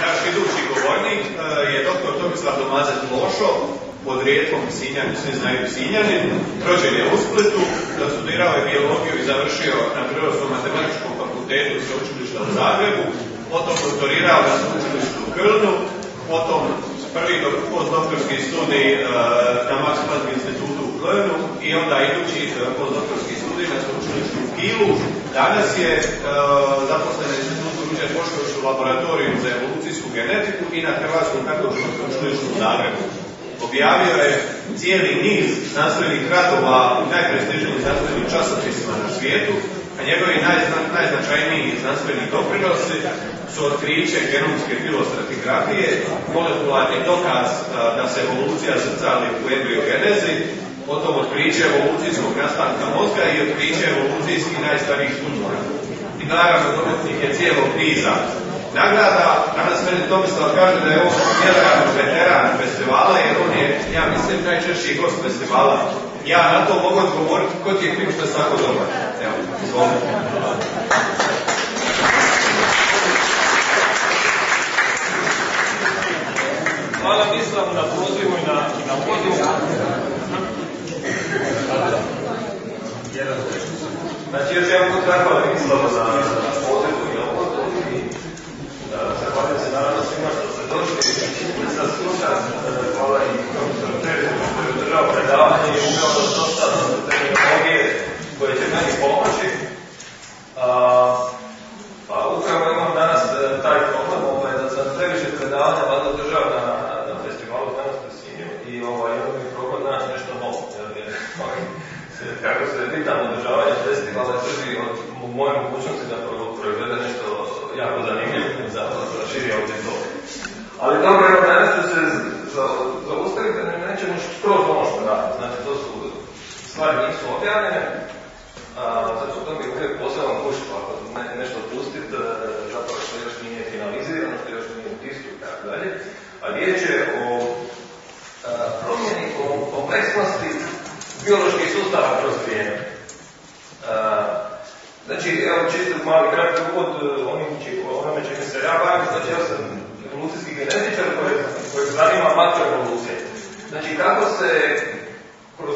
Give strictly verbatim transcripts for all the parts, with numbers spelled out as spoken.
Naš idući govornik je doktor Tomislav Domazet Lošo, podrijetlom Sinjanin, svi znaju Sinjanin, rođen je u Splitu, studirao je biologiju i završio na Prirodoslovno-matematičkom fakultetu Sveučilišta u Zagrebu, potom doktorirao na Sveučilištu u Kölnu, potom prvi postdoktorski studij na Max Planck institutu u Kölnu i onda idući postdoktorski studij na Sveučilištu u Kielu. Danas je zaposlen na institutu Ruđer Bošković u laboratoriju za evolucijsku genetiku i na Hrvatskom katoličkom sveučilištu u Zagrebu. Objavio je cijeli niz znanstvenih radova u najprestižnijim znanstvenim časopisima na svijetu, a njegovi najzna, najznačajniji znanstveni doprinosi su otkriće genomske filostratigrafije, molekularni dokaz da se evolucija zrcali u embriogenezi, potom otkriće evolucijskog nastanka mozga i otkriće evolucijskih najstarijih tumora. I naravno dobitnik je cijelog niza nagrada. Danas meni Tomislav kaže da je ovo vjerojatno veteran festivala, jer on je, ja mislim, najčešći gost festivala. Ja na to mogu odgovoriti ko ti je kriv što je tako dobar. Evo, izvolite. Hvala Mislavu na pozivu i na, na pozivu. Znači, još jedan put zahvalim Mislavu na pozivu i na pozivu i da zahvalim se naravno svima što ste došli i sa slušan. Hvala i profesoru Čeviću što je održao predavanje i uveo da dosta terminologije koje će meni pomoći. A, pa upravo imam danas taj problem ovaj, da sam previše predavanja valjda održao na, na festivalu danas u Sinju i ovaj, imam mi problem naći nešto novo. Kako se pitamo održavanje festivala drži od moje mogućnosti da proizvede nešto jako zanimljivo za, za širi auditorij. Ali dobro, evo danas ću se zaustaviti na nečemu skroz ono što radim. Znači, to su stvari nisu objavljene, a, zato to mi uvijek poseban kušt, ako ne, nešto pustiti, zapravo što još nije finalizirano, što još nije u tisku i tako dalje. A riječ je o a, promjeni kompleksnosti bioloških sustava kroz vrijeme. Znači, evo čisto mali kratki uvod onome čime se ja bavim, znači ja sam evolucijski genetičar kojeg zanima makroevolucija. Znači, kako se kroz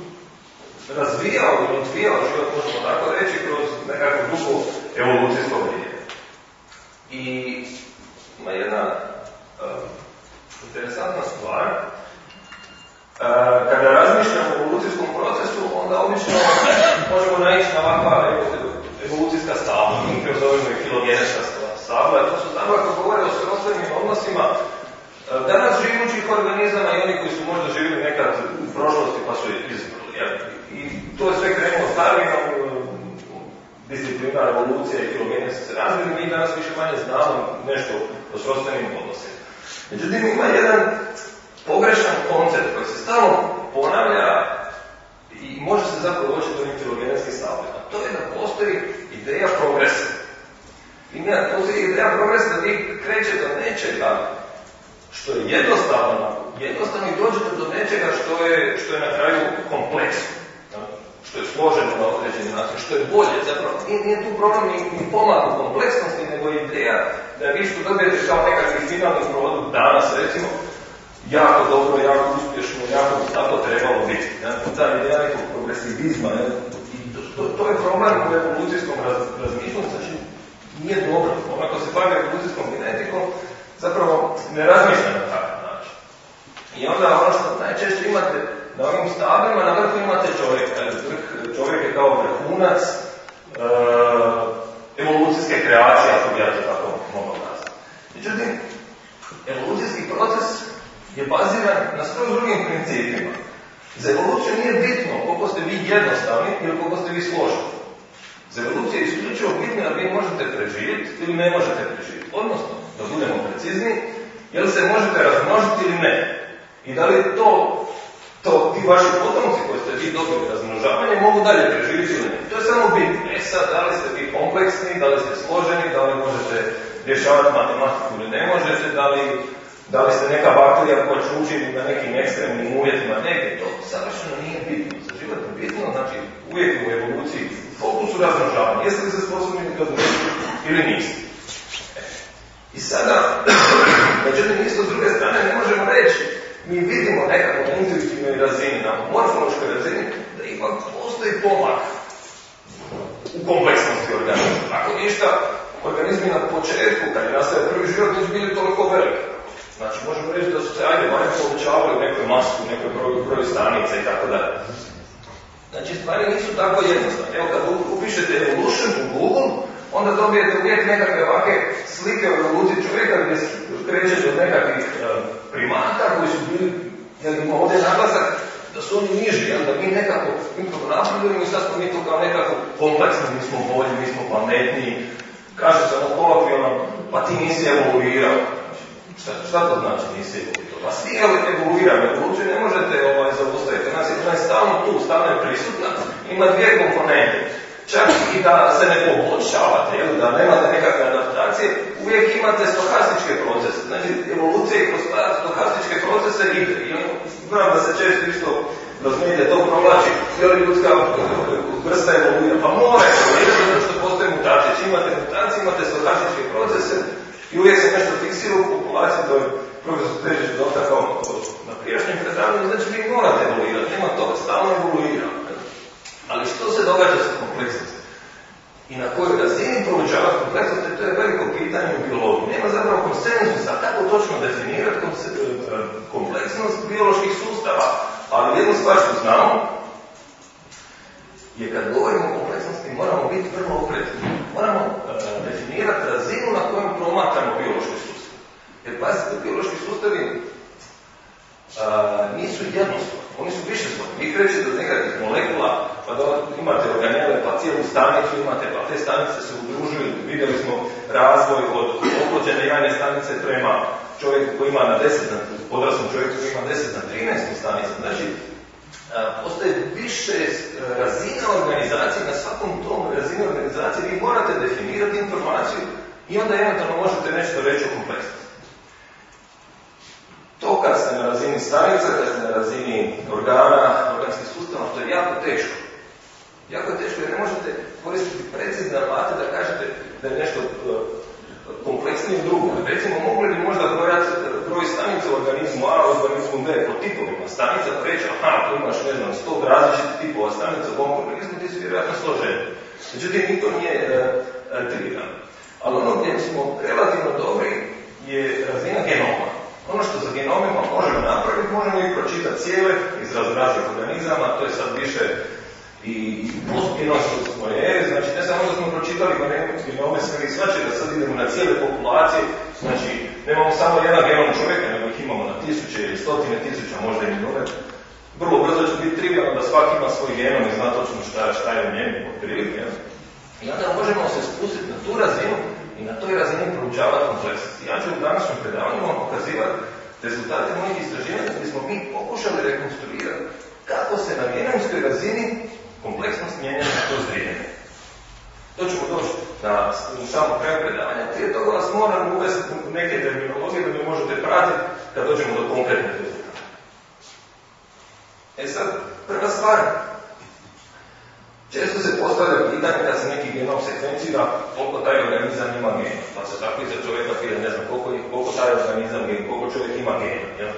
razvijao ili odvijao život, možemo tako reći, kroz nekako dugo evolucijsko vrijeme. I ima jedna uh, interesantna stvar. Uh, kada razmišljamo o evolucijskom procesu, onda obično možemo naići na ovakva evolucijska stabla, mi kroz zovemo i filogenetska stabla, to su stabla koje govore o srodstvenim odnosima uh, danas živućih organizama i oni koji su možda živjeli nekad u prošlosti pa su izbrali. Ja? I to je sve krenulo s Darwinom, disciplina evolucije i filogenetske se razvili, mi danas više manje znamo nešto o srodstvenim odnosima. Međutim, ima jedan pogrešan koncept koji se stalno ponavlja i može se zapravo doći do ovih filogenetskih stavljena. To je da postoji ideja progresa. I ne, postoji ideja progresa da vi krećete od nečega što je jednostavno, jednostavno i dođete do nečega što je, što je na kraju kompleksno, što je složeno na određeni način, što je bolje. Zapravo nije, nije tu problem ni, ni pomak u kompleksnosti, nego ideja da vi što dobijete kao nekakvi finalni produkt danas, recimo, jako dobro, jako uspješno, jako tako trebalo biti. Ja? Ta ideja nekog progresivizma, ja? I to, to, to je problem u evolucijskom raz, razmišljanju, znači nije dobro. Onako se bavi evolucijskom genetikom, zapravo ne razmišlja na takav način. I onda ono što najčešće imate na ovim stablima, na vrhu imate čovjeka. Vrh, čovjek je kao vrhunac e, evolucijske kreacije, ako bi ja to tako mogao nazvati. Međutim, evolucijski proces je baziran na skroz drugim principima. Za evoluciju nije bitno koliko ste vi jednostavni ili koliko ste vi složeni. Za evoluciju je isključivo bitno da vi možete preživjeti ili ne možete preživjeti. Odnosno, da budemo precizni, je li se možete razmnožiti ili ne. I da li to, to ti vaši potomci koji ste vi dobili razmnožavanje mogu dalje preživjeti ili ne. To je samo bitno. E sad, da li ste vi kompleksni, da li ste složeni, da li možete rješavati matematiku ili ne možete, da li Da li ste neka bakterija koja će učiti na nekim ekstremnim uvjetima, negdje, to savršeno nije bitno. Za život je bitno, znači uvijek u evoluciji fokus u razmnožavanju. Jeste li se sposobni da dođete ili niste? I I sada, međutim, isto s druge strane ne možemo reći, mi vidimo nekako na intuitivnoj razini, na morfološkoj razini, da ipak postoji pomak u kompleksnosti organizma. Ako ništa, organizmi na početku, kad je nastaje prvi život, nisu bili toliko veliki. Znači, možemo reći da su se, ajde, manje povećavali u nekoj masu, u nekoj broju, broju stanica i tako dalje. Znači, stvari nisu tako jednostavne. Evo, kad upišete evolution u Google, onda dobijete uvijek nekakve ovake slike o evoluciji čovjeka gdje krećeš od nekakvih uh, primata koji su bili, jel ima ovdje naglasak, da su oni niži, jel da mi nekako napredujemo i sad smo mi to kao nekako kompleksni, mi smo bolji, mi smo pametniji. Kaže se ono kolokvijalno, pa ti nisi evoluirao. Šta, šta to znači nisi evoluirao? Pa svi evoluiramo, evoluciju ne možete ovaj, zaustaviti. Ona je stalno tu, stalno je prisutna, ima dvije komponente. Čak i da se ne poboljšavate, jel, da nemate nekakve adaptacije, uvijek imate stohastičke procese. Znači, evolucija kroz stohastičke procese ide. I znam da se često isto kroz medije to provlači, je li ljudska vrsta evoluira? Pa mora evoluirati zato što postoje mutacije. Či imate mutacije, imate stohastičke procese i uvijek se nešto fiksira u populaciji, to je profesor Težić dotakao na prijašnjem predavanju, znači vi morate evoluirati, nema toga, stalno evoluira. Ali što se događa sa kompleksnosti? I na kojoj razini proučavati kompleksnosti, to je veliko pitanje u biologiji. Nema zapravo konsenzusa kako točno definirati kompleksnost bioloških sustava, ali jednu stvar što znamo je kad govorimo o kompleksnosti moramo biti vrlo oprezni. Moramo uh, definirati razinu na kojom promatramo biološki sustav. Jer pazite, biološki sustavi uh, nisu jednostavni. Oni su više svoj. Vi krećete do nekakvih molekula, pa da imate organele, pa cijelu stanicu imate, pa te stanice se udružuju. Vidjeli smo razvoj od oplođene jajne stanice prema čovjeku koji ima na deset, odraslom čovjeku koji ima deset na trinaest stanica. Znači, postoje više razina organizacije, na svakom tom razini organizacije vi morate definirati informaciju i onda eventualno možete nešto reći o kompleksnosti. To kad ste na razini stanica, kad ste na razini organa, organskih sustava, to je jako teško. Jako je teško jer ne možete koristiti precizne alate da kažete da je nešto uh, kompleksnije drugo. Recimo, mogli bi možda brojati broj stanica u organizmu A, u organizmu B po tipovima stanica, pa reći, aha, tu imaš, ne znam, sto različitih tipova stanica u ovom organizmu, ti su vjerojatno složeni. Međutim, niko nije uh, triviran. Ali ono gdje smo relativno dobri je razina genoma. Ono što za genomima možemo napraviti, možemo ih pročitati cijele iz raznih organizama, to je sad više i postdinoskopskoj eri, znači ne samo da smo pročitali genome sve i svače, da sad idemo na cijele populacije, znači nemamo samo jedan genom čovjeka, nego ih imamo na tisuće ili stotine tisuća, možda i milijune. Vrlo brzo će biti trivijalno da svaki ima svoj genom i zna točno šta, šta je u njemu od prilike. I onda možemo se spustiti na tu razinu i na toj razini proučavati kompleksnosti. Ja ću u današnjem predavanju vam pokazivati rezultate mojih istraživanja gdje smo mi pokušali rekonstruirati kako se na genomskoj razini kompleksnost mijenja kroz vrijeme. To ćemo doći na samo kraju predavanja. Prije toga vas moram uvesti neke terminologije da mi možete pratiti kad dođemo do konkretnih rezultata. E sad, prva stvar. Često se postavlja pitanje kad se neki genom sekvencira koliko taj organizam ima gena. Pa se tako i za čovjeka pita, ne znam, koliko, koliko taj organizam gena, koliko čovjek ima gena. Ja?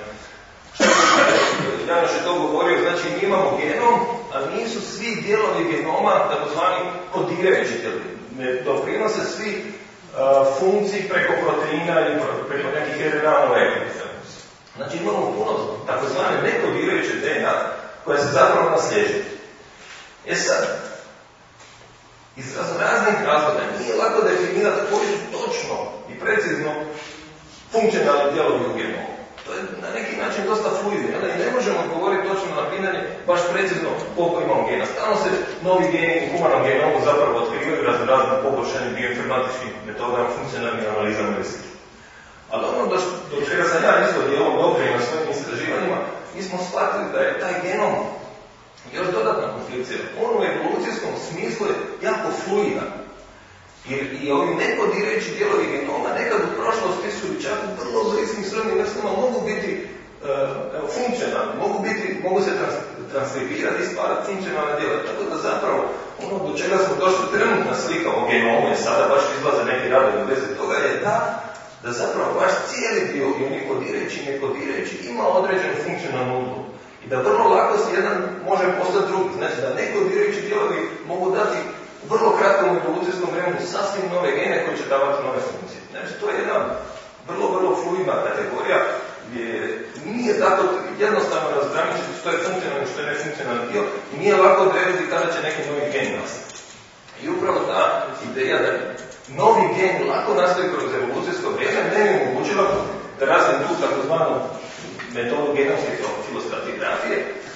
Janoš je to govorio, znači mi imamo genom, a nisu svi dijelovi genoma, takozvani kodirajući dijelovi. Ne doprinose svi uh, funkciji preko proteina ili preko nekih R N A molekula. Znači imamo puno takozvane nekodirajuće D N A koje se zapravo nasljeđuju. E sad, iz raznih razloga nije lako definirati koji su točno i precizno funkcionalni dijelovi u genomu. To je na neki način dosta fluidno, ali ne možemo odgovoriti točno na pitanje baš precizno koliko imamo gena. Stalno se novi geni u humanom genomu zapravo otkrivaju raznim poboljšanim bioinformatičkim metodama, funkcionalnim analizama i sl. Ali ono do, do čega sam ja isto dijelom doprinio na svojim istraživanjima, mi smo shvatili da je taj genom još dodatna konflikcija. On u evolucijskom smislu je jako fluidan. Jer i ovi nekodirajući dijelovi genoma nekad u prošlosti su čak u vrlo bliskim srodnim vrstama mogu biti e, funkcionalni, mogu, biti, mogu se trans, transkribirati i stvarati funkcionalne dijela. Tako da zapravo ono do čega smo došli trenutna slika o genomu, je sada baš izlaze neki radovi u vezi toga, je da da zapravo vaš cijeli dio, i oni kodirajući i nekodirajući, ima određenu funkcionalnu ulogu. I da vrlo lako se jedan može postati drugi. Znači da nekodirajući dijelovi mogu dati u vrlo kratkom evolucijskom vremenu sasvim nove gene koji će davati nove funkcije. Znači to je jedna vrlo, vrlo fluidna kategorija gdje nije tako jednostavno razgraničiti što je funkcionalni i što je nefunkcionalni dio i nije lako odrediti kada će neki novi gen nastati. I upravo ta ideja da novi gen lako nastaje kroz evolucijsko vrijeme meni omogućila da razvijem tu takozvanu metodu genomske filostratigrafije.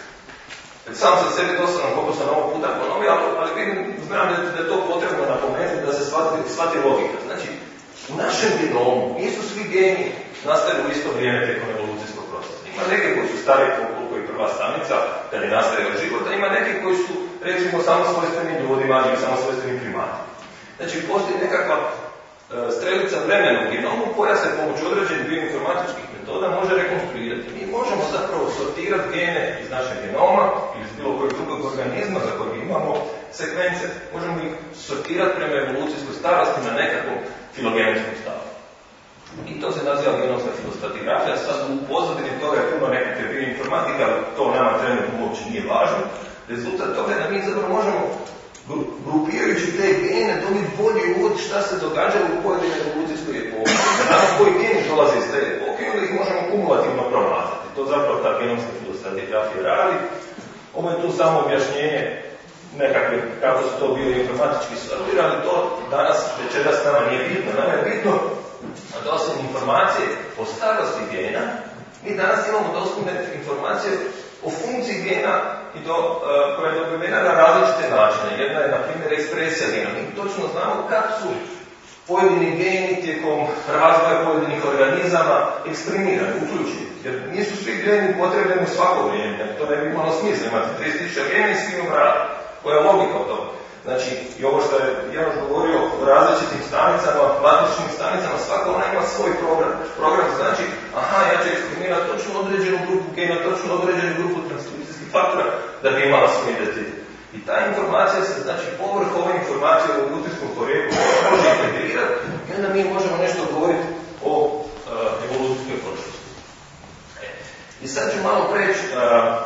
Sam sa sebi to sam koliko sam ovog puta ponovio, ali, ali vidim, znam da, da je to potrebno napomenuti da se shvati, shvati logika. Znači, u našem genomu nisu svi geni nastali u isto vrijeme tijekom evolucijskog procesa. Ima neke koji su stari koliko i prva stanica, kad je nastavio život, a ima neki koji su, recimo, samo svojstveni ljudima ili samo svojstveni primatima. Znači, postoji nekakva e, strelica vremena u genomu koja se pomoću određenih bioinformatičkih metoda može rekonstruirati. Mi možemo zapravo sortirati gene iz našeg genoma ili iz bilo kojeg drugog organizma za kojeg imamo sekvence, možemo ih sortirati prema evolucijskoj starosti na nekakvom filogenetskom stavu. I to se naziva genomska filostratigrafija. Sad u pozadini toga je puno nekakve bioinformatike, ali to nama trenutno uopće nije važno. Rezultat toga je da mi zapravo možemo grupirajući te gene dobiti bolji uvod šta se događa u pojedinoj evolucijskoj epohi. Znamo koji geni dolaze iz te epohe i onda ih možemo kumulativno promatrati. To zapravo ta genomska filostratigrafija radi. Ovo je tu samo objašnjenje nekakve kako su to bili informatički sortirali. To danas večeras nama nije bitno. Nama je bitno da osim informacije o starosti gena, mi danas imamo dostupne informacije o funkciji gena i to uh, koja je dobivena na različite načine. Jedna je, na primjer, ekspresija gena. Mi točno znamo kako su pojedini geni tijekom razvoja pojedinih organizama eksprimirani, uključeni. Jer nisu svi geni potrebni u svako vrijeme. To ne bi imalo smisla. Imate trideset tisuća gena i svi umrati. Koja je logika o tome? Znači, i ovo što je Janoš govorio o različitim stanicama, matričnim stanicama, svaka ona ima svoj program. Program znači, aha, ja ću eksprimirati točno određenu grupu gena, točno određenu grupu transkripcijskih faktora da bi imala svoj identitet. I ta informacija se, znači, povrh ove informacije o evolucijskom porijeklu može integrirati i onda mi možemo nešto govoriti o uh, evolucijskoj prošlosti. E. I sad ću malo preći uh,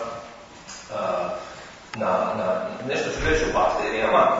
uh, Na, na nešto ću reći o bakterijama e,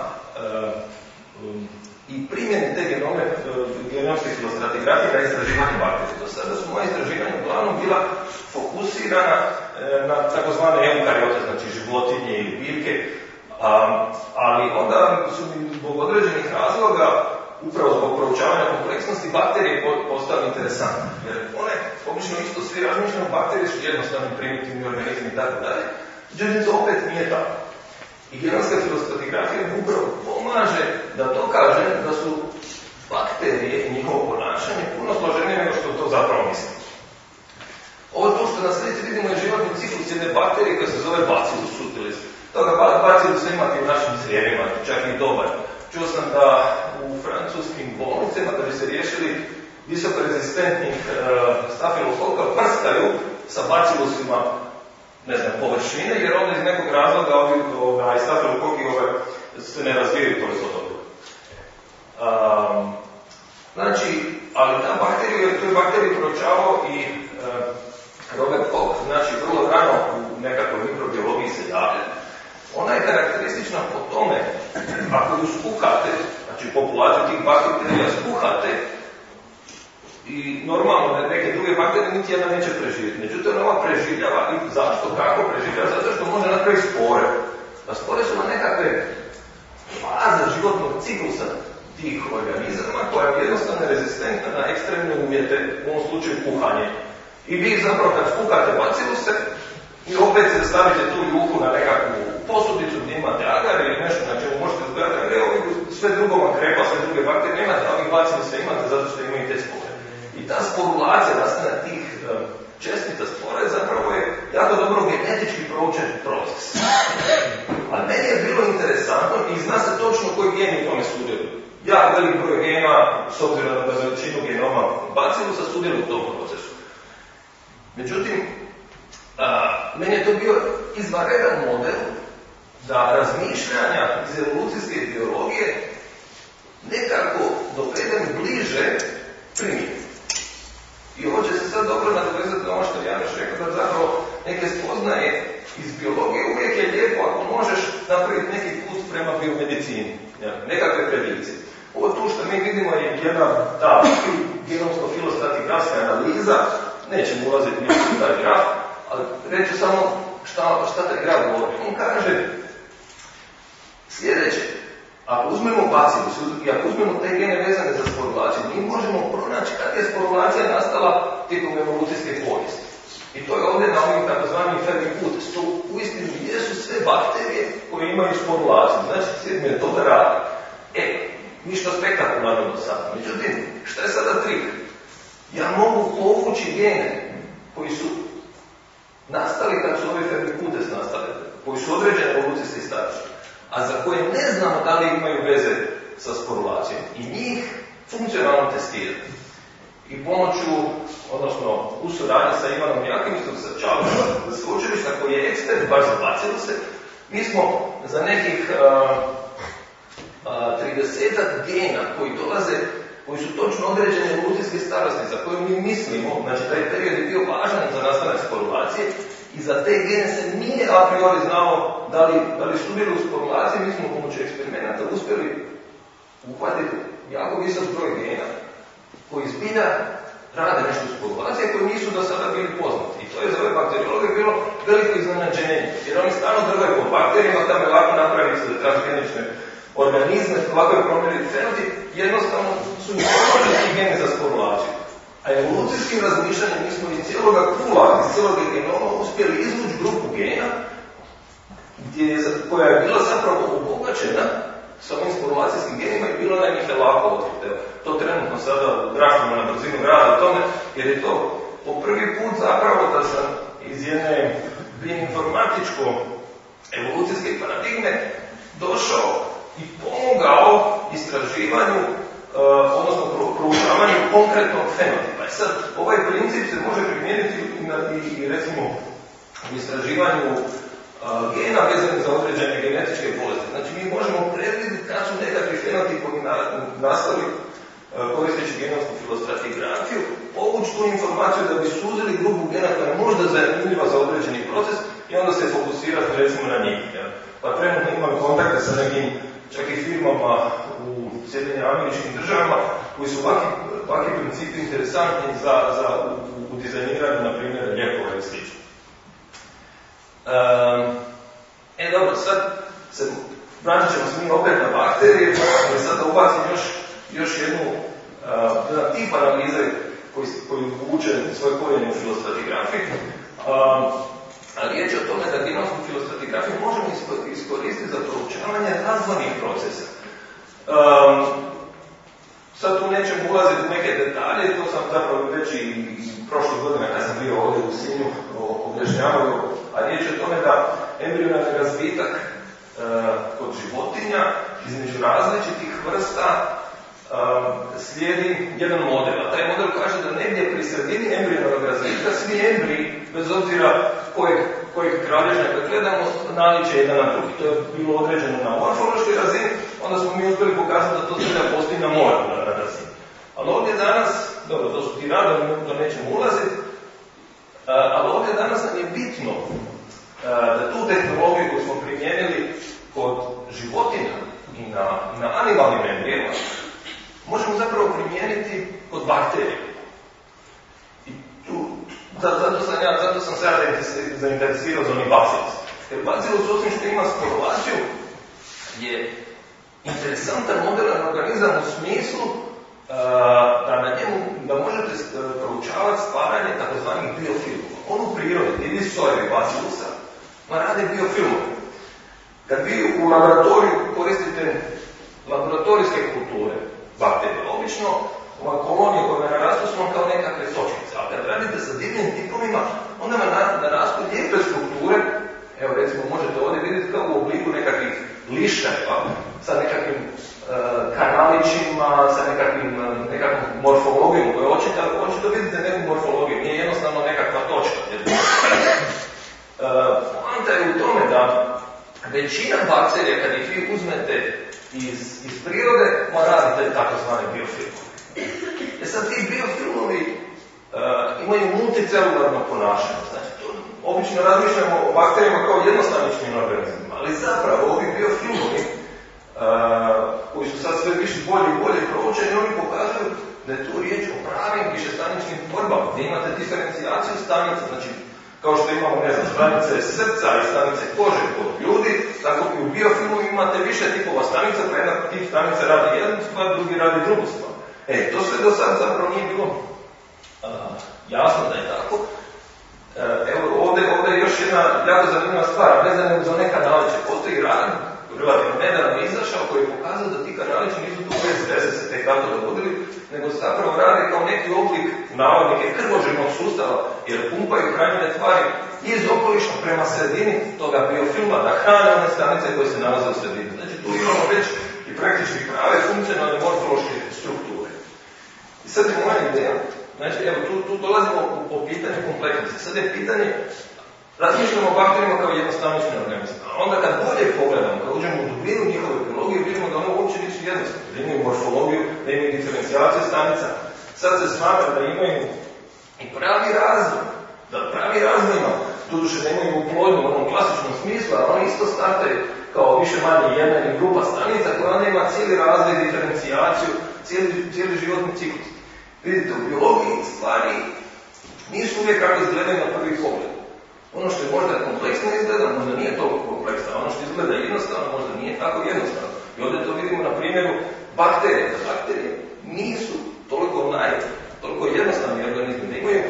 um, i primjeni te genome, e, genomske filostratigrafije na istraživanje bakterije. Do sada su moje istraživanja uglavnom bila fokusirana e, na takozvane eukariote, znači životinje ili biljke, a, ali onda su mi zbog određenih razloga, upravo zbog proučavanja kompleksnosti, bakterije postale interesantne. Jer one, obično isto svi razmišljamo, bakterije su jednostavni primitivni organizmi i tako dalje. Međutim, to opet nije tako. I genomska filostratigrafija upravo pomaže da dokaže da su bakterije i njihovo ponašanje puno složenije nego što to zapravo mislimo. Ovo to što na slici vidimo je životni ciklus jedne bakterije koja se zove Bacillus subtilis. Toga Bacillus imate u našim crijevima, čak i dobar. Čuo sam da u francuskim bolnicama da bi se riješili visoko rezistentnih uh, stafilokoka prskaju sa bacillusima ne znam, površine, jer onda iz nekog razloga ovi ovaj, stafilokoki ovaj, se ne razvijaju toliko dobro. Um, znači, ali ta bakterija, tu je bakteriju proučavao i uh, Robert Koch, znači vrlo rano u nekakvoj mikrobiologiji se javlja. Ona je karakteristična po tome, ako ju skuhate, znači populaciju tih bakterija skuhate, i normalno, neke druge bakterije niti jedna neće preživjeti. Međutim, ova preživljava i zašto, kako preživljava? Zato što može napraviti spore. A spore su na nekakve faze životnog ciklusa tih organizama koja je jednostavno rezistentna na ekstremne uvjete, u ovom slučaju kuhanje. I vi zapravo kad skuhate baciluse i opet se stavite tu juhu na nekakvu posudicu gdje imate agar ili nešto na čemu možete uzgledati agar, sve drugo vam krepa, sve druge bakterije nemate, a ovih baciluse imate zato što imaju te spore. I ta sporulacija, nastanak tih um, čestica spora je zapravo je jako dobro genetički proučen proces. Ali meni je bilo interesantno i zna se točno koji geni u tome sudjeluju. Jako velik broj gena, s obzirom na većinu genoma bacilusa, sudjeluju u tom procesu. Međutim, a, meni je to bio izvanredan model da razmišljanja iz evolucijske biologije nekako dovedem bliže primjeni. za ono što je Janoš rekao, da zapravo neke spoznaje iz biologije uvijek je lijepo ako možeš napraviti neki put prema biomedicini, ja, nekakve predikcije. Ovo tu što mi vidimo je jedna ta genomsko-filostratigrafska analiza, nećemo ulaziti mi u taj graf, ali reću samo šta, šta taj graf govori. On kaže sljedeće: ako uzmemo bacilus i ako uzmemo te gene vezane za sporulaciju, mi možemo pronaći kad je sporulacija nastala tijekom evolucijske povijesti. I to je ovdje na ovim takozvanim Firmicutes. To uistinu jesu sve bakterije koje imaju sporulaciju. Znači, sve metoda rada. E, ništa spektakularno do sada. Međutim, šta je sada trik? Ja mogu povući gene koji su nastali kad su ovi Firmicutes nastali, koji su određene evolucijske starosti, a za koje ne znamo da li imaju veze sa sporulacijom. I njih funkcionalno testirati. I pomoću, odnosno u suradnji sa Ivanom Jakimićem, sa Čalom sveučilišta koji je ekspert baš za baciluse, mi smo za nekih tridesetak gena koji dolaze, koji su točno određene evolucijske starosti, za koje mi mislimo, znači taj period je bio važan za nastanak sporulacije, i za te gene se nije a priori znalo da li, da li sudjeluju u sporulaciji. Mi smo pomoću eksperimenta uspjeli uhvatiti jako visok broj gena koji zbilja rade nešto u sporulaciji koji nisu do sada bili poznati. I to je za ove bakteriologe bilo veliko iznenađenje, jer oni stalno drvaju po bakterijama, tamo je lako napraviti transgenične organizme, lako je promijeniti fenotip, jednostavno su njih geni za sporulaciju. A evolucijskim razmišljanjem mi smo iz cijeloga kula, iz cijeloga genoma uspjeli izvući grupu gena gdje je, koja je bila zapravo obogaćena s ovim sporulacijskim genima i bilo da njih je lako otkriti. To trenutno sada u grašimo na brzinu rada o tome, jer je to po prvi put zapravo da sam iz jedne bioinformatičko-evolucijske paradigme došao i pomogao istraživanju, Uh, odnosno proučavanju konkretnog fenotipa. I sad, ovaj princip se može primijeniti i, na, i, i recimo u istraživanju uh, gena vezanih za određene genetičke bolesti. Znači, mi možemo predvidjeti kad su nekakvi fenotipovi na, nastali uh, koristeći genomsku filostratigrafiju, povući tu informaciju da bi suzili grupu gena koja je možda zanimljiva za određeni proces i onda se fokusirati recimo na njih. Ja. Pa trenutno imam kontakte sa nekim čak i firmama u Sjedinjenim Američkim Državama koji su ovakvi, ovakvi principi interesantni za, za u, u dizajniranju, na primjer, lijekova i sl. Um, e dobro, sad se vraćat ćemo se mi opet na bakterije, ali sad da ubacim još, još jednu uh, tip analize koji, koji uvuče svoje korijenje u filostratigrafiji. Um, A riječ je o tome da genomsku filostratigrafiju možemo iskoristiti za proučavanje razvojnih procesa. Um, sad tu nećemo ulaziti u neke detalje, to sam zapravo već i prošle godine kad sam bio ovdje u Sinju objašnjavao, a riječ je o tome da embrionalni razvitak uh, kod životinja između različitih vrsta um, slijedi jedan model. A taj model kaže da negdje pri sredini embrionalnog razvitka svi embriji, bez obzira kojeg, kojeg kralježnjaka gledamo, naliče jedan na drugi. To je bilo određeno na morfološkoj razini, onda smo mi uspjeli pokazati da to sve postoji na molekularnoj razini. Ali ovdje danas, dobro, to su ti radovi, to nećemo ulaziti, ali ovdje danas nam je bitno da tu tehnologiju koju smo primijenili kod životinja i na, i na animalnim embrijima, možemo zapravo primijeniti kod bakterija. I tu, zato sam ja, zato sam se ja zainteresirao za onih bacillus. Jer bacillus, osim što ima sporulaciju, je interesantan modelan organizam u smislu uh, da na njemu, da možete proučavati stvaranje takozvanih biofilmova. On u prirodi, ti sojevi bacillusa, ma rade biofilmove. Kad vi u laboratoriju koristite laboratorijske kulture bakterije, obično ova kolonija koja narastu su vam kao nekakve točkice, a kad radite sa divnim tipovima, onda vam narastu lijepe strukture, evo recimo možete ovdje vidjeti kao u obliku nekakvih lišajeva, sa nekakvim uh, kanalićima, sa nekakvim, uh, nekakvom morfologijom koju očito, očito vidite neku morfologiju, nije jednostavno nekakva točka. Uh, poanta je u tome da većina bakterija, kad ih vi uzmete iz, iz prirode, ma radite takozvane biofilmove. E sad ti biofilmovi uh, imaju multi multicelularno ponašanje. Znači, to obično razmišljamo o bakterijama kao jednostaničnim organizmima, ali zapravo ovi biofilmovi uh, koji su sad sve više bolje i bolje proučeni, oni pokazuju da je tu riječ o pravim višestaničnim tvorbama, gdje imate diferencijaciju stanica, znači kao što imamo, ne znam, stanice srca i stanice kože kod ljudi, tako i u biofilmu imate više tipova stanica, pa jedna tip stanica radi jednu stvar, drugi radi drugu stvar. E, to sve do sad zapravo nije bilo uh, jasno da je tako. Uh, evo, ovdje, ovdje je još jedna jako zanimljiva stvar, vezana uz one kanaliće. Postoji rad, relativno nedavno izašao, koji je pokazao da ti kanalići nisu tu bez veze se tek tako dogodili, nego zapravo rade kao neki oblik navodnike krvožilnog sustava, jer pumpaju hranjene tvari iz okoliša prema sredini toga biofilma, da hrane one stanice koje se nalaze u sredini. Znači tu imamo već i praktički prave funkcionalne morfološke strukture. I sad je moja ideja, znači evo tu, tu dolazimo u, u pitanje kompleksnosti. Sad je pitanje, razmišljamo o bakterijama kao jednostanični organizam, a onda kad bolje pogledamo, kad uđemo u dubinu njihove biologije, vidimo da one uopće nisu jednostavne, da imaju morfologiju, da imaju diferencijaciju stanica. Sad se smatra da imaju i pravi razvoj, da pravi razvoj imamo, doduše da imaju uplodnju u onom klasičnom smislu, a oni isto startaju kao više manje jedna ili grupa stanica koja onda ima cijeli razvoj, diferencijaciju, cijeli, cijeli životni ciklus. Vidite, u biologiji stvari nisu uvijek kako izgledaju na prvi pogled. Ono što je možda kompleksno izgleda, možda nije toliko kompleksno, a ono što izgleda jednostavno, možda nije tako jednostavno. I ovdje to vidimo na primjeru bakterije. Da bakterije nisu toliko naj, toliko jednostavni organizmi, da imaju uh,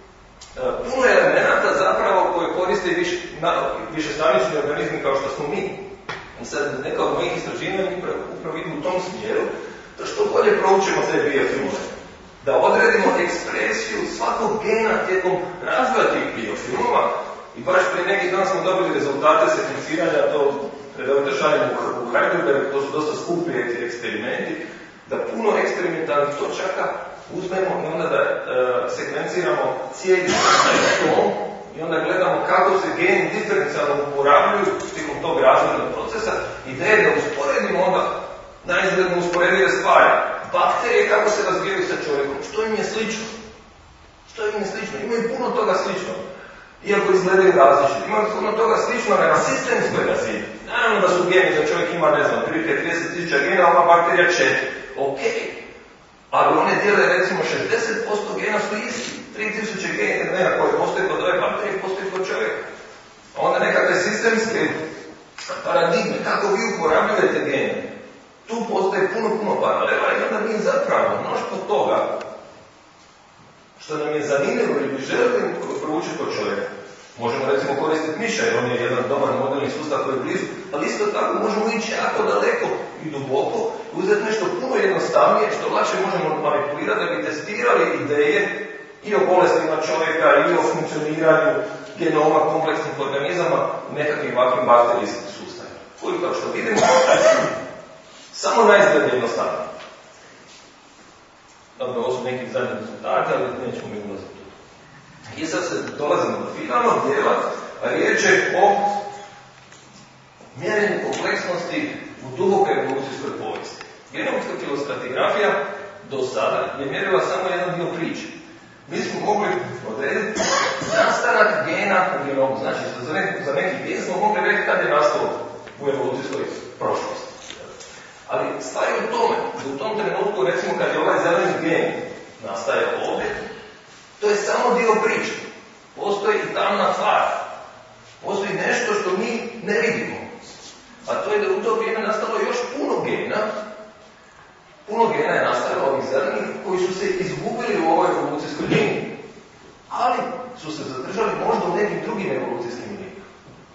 puno elemenata zapravo koje koriste više, na, višestanični organizmi kao što smo mi. I sad neka od mojih istraživanja upravo idu u tom smjeru, da što bolje proučimo te biofilmove. Da odredimo ekspresiju svakog gena tijekom razvoja tih biofilmova i baš prije nekih dana smo dobili rezultate sekvenciranja, to redovito šaljemo u Heidelberg, to su dosta skupi eksperimenti, da puno eksperimentalnih točaka uzmemo i onda da e, sekvenciramo cijeli tom i onda gledamo kako se geni diferencijalno uporabljuju tijekom tog razvojnog procesa. Ideja je da usporedimo onda najizgledno usporedive stvari. Bakterije kako se razvijaju sa čovjekom, što im je slično? Što im je slično? Imaju puno toga slično, iako izgledaju različiti. Imaju puno toga slično na sistemskoj razini. Naravno da su geni, da čovjek ima, ne znam, otprilike trideset tisuća gena, ova bakterija četiri. Ok, ali one dijele recimo šezdeset posto gena su isti. tri tisuće gena koje postoje kod ove bakterije, postoje kod čovjeka. A onda nekakve sistemske paradigme, kako vi uporabljujete gene. Tu postoje puno, puno paralela i onda mi zapravo mnoštvo toga što nam je zanimljivo ili bi želili proučiti kod čovjeka. Možemo recimo koristiti miša jer on je jedan dobar modelni sustav koji je blizu, ali isto tako možemo ići jako daleko i duboko i uzeti nešto puno jednostavnije što lakše možemo manipulirati da bi testirali ideje i o bolestima čovjeka i o funkcioniranju genoma kompleksnih organizama u nekakvim ovakvim bakterijskim sustavima. Koji kao što vidimo, samo najizgled jednostavno. Dobro, ovo su neki zadnji rezultati, ali nećemo mi ulaziti tu. I sad se dolazimo do finalnog dijela, a riječ je o mjerenju kompleksnosti u dubokoj evolucijskoj povijesti. Genomska filostratigrafija do sada je mjerila samo jedan dio priče. Mi smo mogli odrediti nastanak gena u genomu, znači za neki, za neki gen smo mogli reći kad je nastao u evolucijskoj prošlosti. Ali stvar je u tome, da u tom trenutku, recimo kad je ovaj zeleni gen nastaje ovdje, to je samo dio priče. Postoji i tamna tvar. Postoji nešto što mi ne vidimo. A to je da u to vrijeme nastalo još puno gena. Puno gena je nastalo ovih zelenih koji su se izgubili u ovoj evolucijskoj liniji. Ali su se zadržali možda u nekim drugim evolucijskim linijama.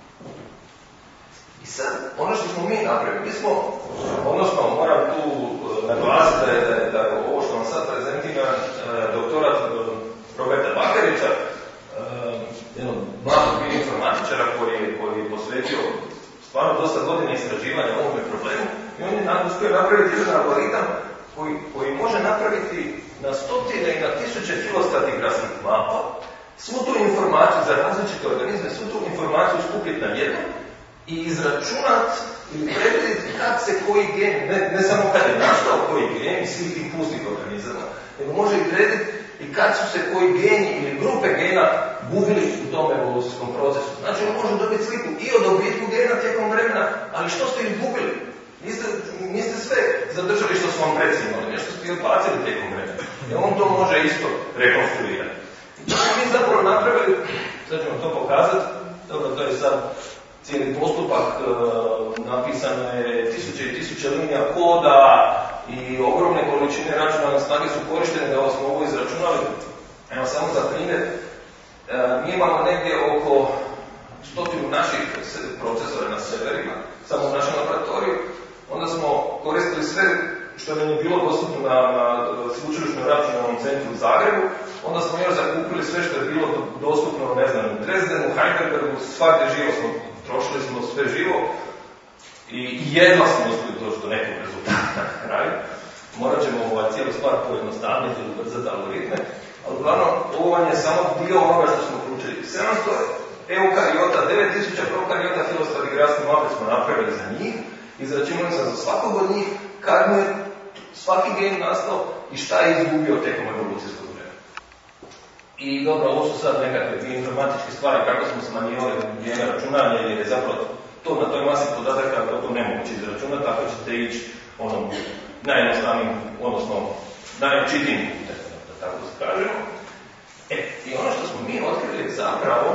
I sad, ono što smo mi napravili, mi smo, odnosno moram tu naglasiti da je, da je, da je ovo što vam sad prezentira e, doktorat e, Roberta Bakarića, e, jednog mladog bioinformatičara koji, koji je posvetio stvarno dosta godina istraživanja o ovome problemu i on je uspio napraviti jedan algoritam koji, koji može napraviti na stotine i na tisuće filostratigrafskih mapa svu tu informaciju za različite organizme, svu tu informaciju skupiti na jednom i izračunat ili predvidjeti kad se koji gen, ne, ne samo kad je nastao koji gen i svih tih pustih organizama, nego može i predvidjeti i kad su se koji geni ili grupe gena gubili u tom evolucijskom procesu. Znači on može dobiti sliku i o dobitku gena tijekom vremena, ali što ste ih gubili? Niste, niste sve zadržali što su vam preci imali, nešto ste ih odbacili tijekom vremena. I on to može isto rekonstruirati. I to smo mi zapravo napravili, sad ćemo to pokazati, dobro, to je sad cijeli postupak, e, napisano je tisuće i tisuće linija koda i ogromne količine računalne snage su korištene da vas smo ovo izračunali. Evo samo za primjer, e, mi imamo negdje oko stotinu naših procesora na serverima, samo u našem laboratoriju, onda smo koristili sve što nam je bilo dostupno na, na sveučilišnom računalnom centru u Zagrebu, onda smo još zakupili sve što je bilo dostupno, ne znam, u Dresdenu, Heidelbergu, svakdje živo smo, trošili smo sve živo i jedva smo uspjeli doći do nekog rezultata na kraju. Morat ćemo ovaj, cijelu stvar pojednostavniti ili ubrzati algoritme, ali uglavnom ovo vam je samo dio onoga što smo proučili. sedamsto eukariota, devet tisuća prokariota filostratigrafske mape smo napravili za njih, izračunali sam za svakog od njih kad mu je svaki gen nastao i šta je izgubio tijekom evolucijskog vremena. I dobro, ovo su sad nekakve informatičke stvari kako smo smanjivali vrijeme računanja, jer je zapravo to na toj masi podataka to nemoguće izračunati, tako ćete ići onom najjednostavnijim, odnosno najočitijim putem, da tako se kažemo. E, i ono što smo mi otkrili je zapravo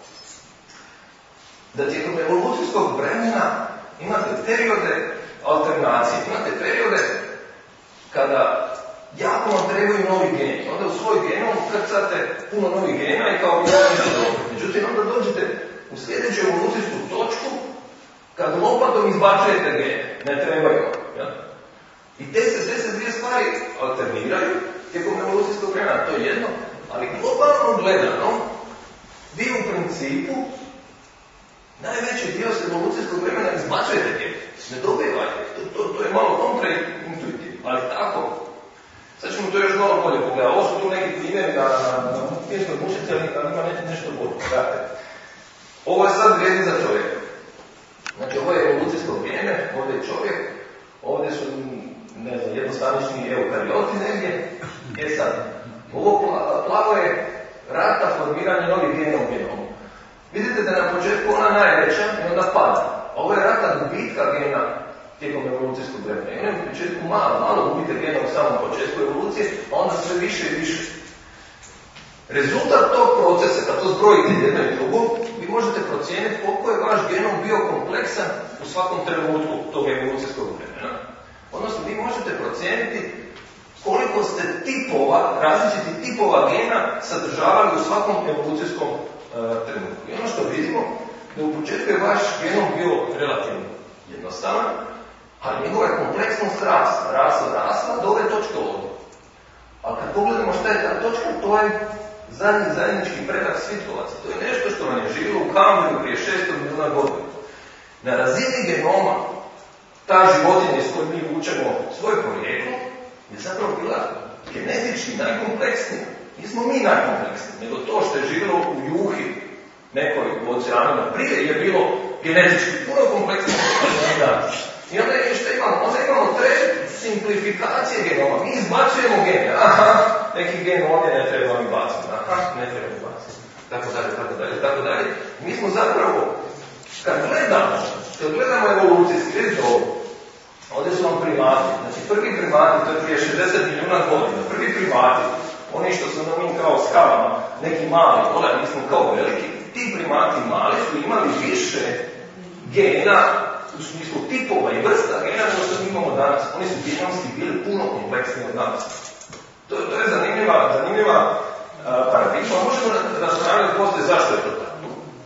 da tijekom evolucijskog vremena imate periode alternacije, imate periode kada jako vam trebaju novi geni, onda u svoj genom ukrcate puno novih gena i kao bi nešto dobro. Međutim, onda dođete u sljedeću evolucijsku točku kad lopatom izbacujete gene, ne trebaju. Ja? I te se, te se dvije stvari alterniraju tijekom evolucijskog vremena, to je jedno, ali globalno gledano, vi u principu najveći dio s evolucijskog vremena izbacujete gene, ne dobivajte, to, to, to je malo kontraintuitivno, ali tako. Sad ćemo to još malo bolje pogledati. Ovo su tu neki primjeri na, na, na mjesto mušice, ali ima ne, nešto bolje. Dakle, ovo je sad vrijedi za čovjeka. Znači, ovo je evolucijsko vrijeme, ovdje je čovjek, ovdje su, ne znam, jednostanični eukarioti negdje. E sad, ovo plavo je rata formiranja novih gena u genomu. Vidite da na početku ona najveća i onda pada. Ovo je rata gubitka gena tijekom evolucijskog vremena. I ona je u početku malo, malo gubite gena u samom početku evolucije, a onda sve više i više. Rezultat tog procesa, kad to zbrojite jedno i drugo, vi možete procijeniti koliko je vaš genom bio kompleksan u svakom trenutku tog evolucijskog vremena. Odnosno, vi možete procijeniti koliko ste tipova, različitih tipova gena sadržavali u svakom evolucijskom uh, trenutku. I ono što vidimo, da u početku je vaš genom bio relativno jednostavan, ali njegova je kompleksnost rasla, rasla, rasla do ove točke ovdje. A kad pogledamo šta je ta točka, to je zadnji zajednički predah svitkovaca. To je nešto što nam je živjelo u Kambriju prije šesto milijuna godina. Na razini genoma, ta životinja s kojom mi vučemo svoje porijeklo, je zapravo bila genetički najkompleksnija. Nismo mi najkompleksniji, nego to što je živjelo u juhi nekoj u oceanima prije je bilo genetički puno kompleksnije od danas. I onda je što imamo? Onda imamo treće simplifikacije genoma. Mi izbacujemo gene. Aha, neki gen ovdje ne treba mi baciti. Aha, ne treba mi baciti. Tako dalje, tako dalje, tako dalje. Mi smo zapravo, kad gledamo, kad gledamo evolucijski, vidite ovo, ovdje su vam primati. Znači prvi primati, to je prije šezdeset milijuna godina, prvi primati, oni što su na njim kao skalama, neki mali, onaj, mi smo kao veliki, ti primati mali su imali više gena, u smislu tipova i vrsta gena nego što mi imamo danas. Oni su genomski bili puno kompleksniji od danas. To, to je zanimljiva, zanimljiva uh, paradigma. Možemo raspravljati poslije zašto je to tako.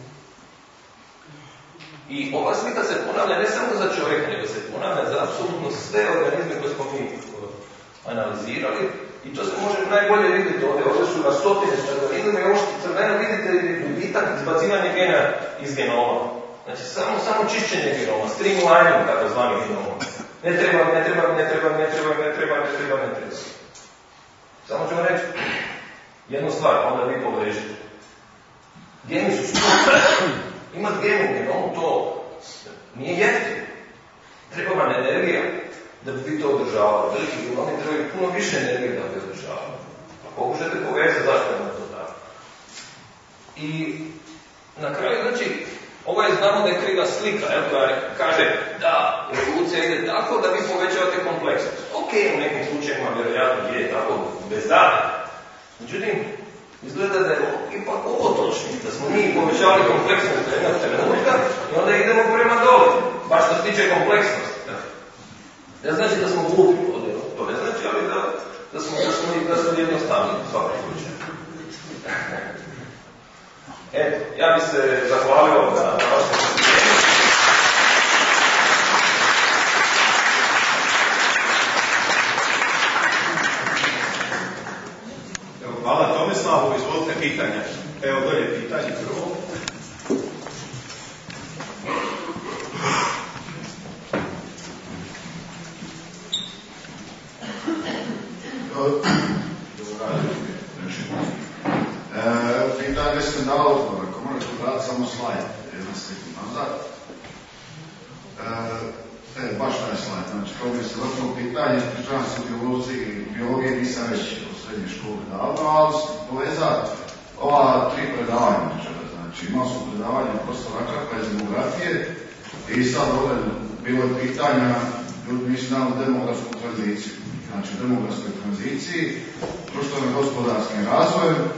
I ova slika se ponavlja ne samo za čovjeka, nego se ponavlja za apsolutno sve organizme koje smo mi analizirali. I to se može najbolje vidjeti ovdje. Ovdje su na stotine organizme i ovo što crveno vidite je gubitak izbacivanja gena iz genoma. Znači, samo, samo čišćenje genoma, streamlining, tako zvani genoma. Ne treba, ne treba, ne treba, ne treba, ne treba, ne treba, ne treba. Samo ću vam reći jednu stvar, onda vi pogrežite. Geni su skupi. Imati gen u genomu, to nije jeftino. Treba vam energija da bi vi to održavali. Veliki genomi trebaju puno više energije da bi održavali. pokušajte povezati zašto je to tako. I na kraju, znači, ovo je znamo da je kriva slika, jel, koja kaže da evolucija ide tako da vi povećavate kompleksnost. Ok, u nekim slučajima vjerojatno je tako bez dana. Međutim, izgleda da je ipak ovo točno, da smo mi povećavali kompleksnost do jednog trenutka i onda idemo prema dole, baš što se tiče kompleksnosti. Ne znači da smo glupi ovdje, to ne znači, ali da, da smo, da smo, da smo jednostavni u svakom slučaju. Eto, ja bih se zahvalio na, na vašem posjećenju. Hvala Tomislavu, izvolite pitanja. Evo dolje pitanje prvo. Pitanje ste dali odgovor, ako možete vrati samo slajd, jedna sliku nazad. E, baš taj slajd, znači kao bi se vrlo pitanje, pričavam se biologiji, biologije nisam već u srednjoj školi davno, ali povezati ova tri predavanja večera, znači imali smo predavanje profesora Akrapa iz demografije i sad ovdje bilo je pitanja, ljudi nisu znali demografsku tranziciju, znači u demografskoj tranziciji, društveno-gospodarskim razvojem, e,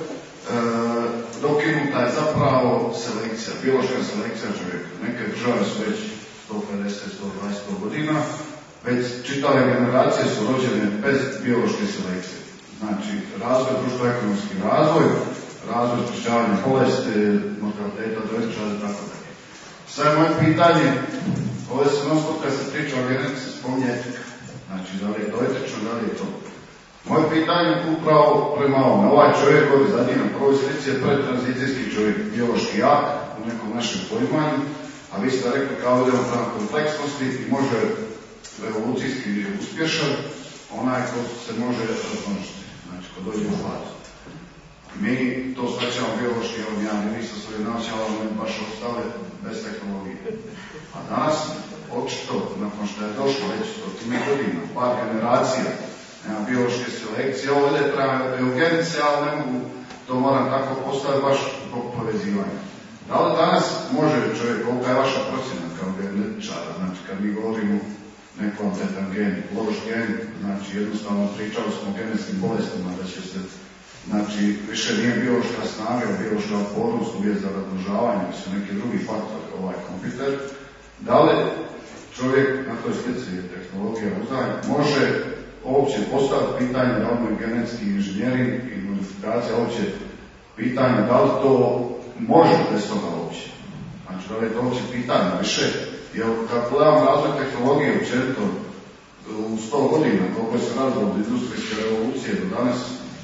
dokinuta je zapravo selekcija, biološka selekcija čovjeka. Neke države su već sto pedeset do sto dvadeset godina, već čitave generacije su rođene bez biološke selekcije. Znači, razvoj, društveno-ekonomski razvoj, razvoj sprečavanja bolesti, mortaliteta, dojećaja i tako dalje. Sve moje pitanje, ovdje se non stop kad se priča o genetici spominje etika. Znači, da li je to etično, da li je to. Moje pitanje je upravo prema ovome. Ovaj čovjek koji zadnji na prvoj slici je predtranzicijski čovjek, biološki jak u nekom našem poimanju, a vi ste rekli kao idemo prema kompleksnosti i može evolucijski uspješan onaj ko se može razmnožiti, znači ko dođe u fazu. Mi to shvaćamo biološki, ali ja nisam svoje naučala, ali baš ostale bez tehnologije. A danas, očito, nakon što je došlo već stotine godina, par generacija, nema biološke selekcije, ovo ide prema eugenice, ali ne mogu, to moram tako postaviti baš zbog povezivanja. Da li danas može čovjek, kolika je vaša procjena kao genetičara, znači kad mi govorimo nekvalitetan gen, loš gen, znači jednostavno pričali smo o genetskim bolestima, da će se, znači više nije biološka snaga, biološka opornost, uvjet za razmnožavanje, su neki drugi faktor, ovaj kompjuter. Da li čovjek na toj slici tehnologija uzaj može uopće postaviti pitanje da ono je genetski inženjering i modifikacija uopće pitanje da li to može bez toga uopće. Znači da li je to uopće pitanje više, jer kad gledam razvoj tehnologije općenito u sto godina, koliko se razvoj od industrijske revolucije do danas,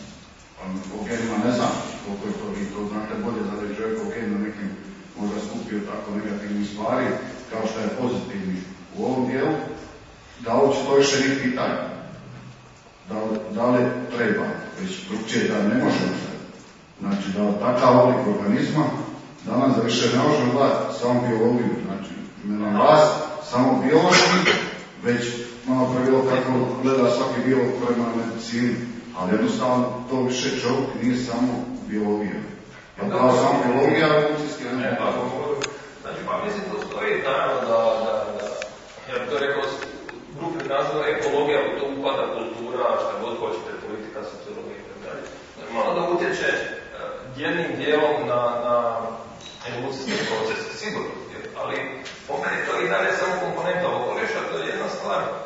o genima ne znam koliko je to, vi to znate bolje da je čovjek o genima nekim možda skupio tako negativnih stvari kao što je pozitivni u ovom dijelu, da uopće to više nije pitanje. Da li, da li treba, već drugčije da ne možemo se. Znači da takav oblik organizma danas da više ne možemo gledati samo biologiju, znači ne vas samo biološki, već malo pravilo kako gleda svaki biolog prema medicini, ali jednostavno to više čovjek nije samo biologija. Ja da samo biologija, evolucijski ne. Ne, pa znači pa mislim to stoji naravno da, da, da, ja bih to rekao, grupni nazva ekologija, u to upada kultura, šta god hoćete, politika, sociologija i tako dalje. Normalno da utječe jednim dijelom na, na evolucijski proces, sigurno, ali po meni to i dalje samo komponenta okoliša, to je jedna stvar a,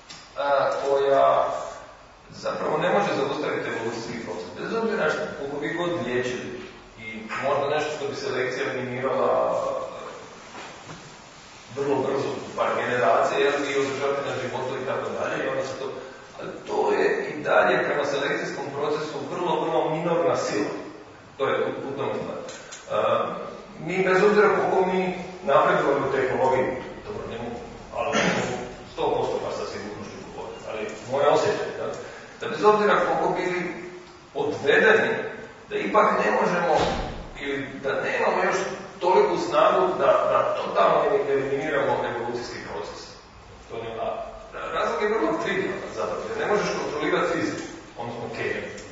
koja zapravo ne može zaustaviti evolucijski proces. Bez obzira koliko bi god liječili i možda nešto što bi selekcija eliminirala vrlo brzo, par generacije, jer bi održati na životu i tako dalje, i onda se to, ali to je i dalje prema selekcijskom procesu vrlo, vrlo minorna sila. To je u tom stvar. Uh, mi bez obzira koliko mi napredujemo u tehnologiji, dobro, ne mogu, ali ne mogu sto posto pa sa sigurnošću govoriti, ali moje osjećaj, da, da bez obzira koliko bili odvedeni, da ipak ne možemo, ili da nemamo još toliku snagu da, da totalno eliminiramo evolucijski proces. To ne, a razlog je vrlo trivialan zapravo, jer ne možeš kontrolirati fiziku, odnosno kemiju.